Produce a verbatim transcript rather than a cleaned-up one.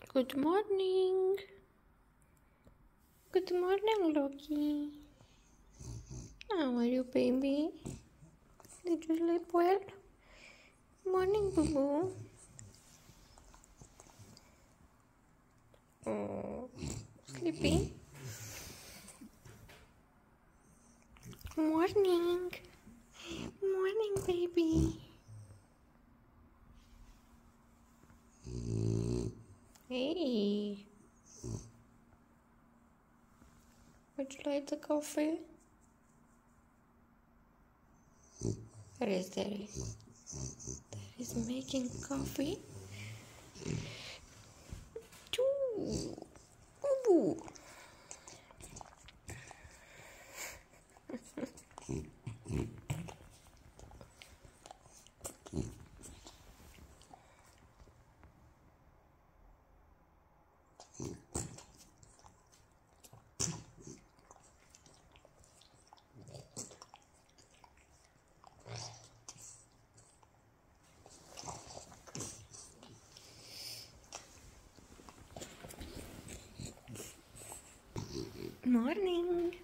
Good morning. Good morning, Loki. How are you, baby? Did you sleep well? Morning, boo boo. Oh, sleepy. Morning. Morning, baby. Hey. Would you like the coffee? There is, there is. There is making coffee. Choo. Boo boo. Morning.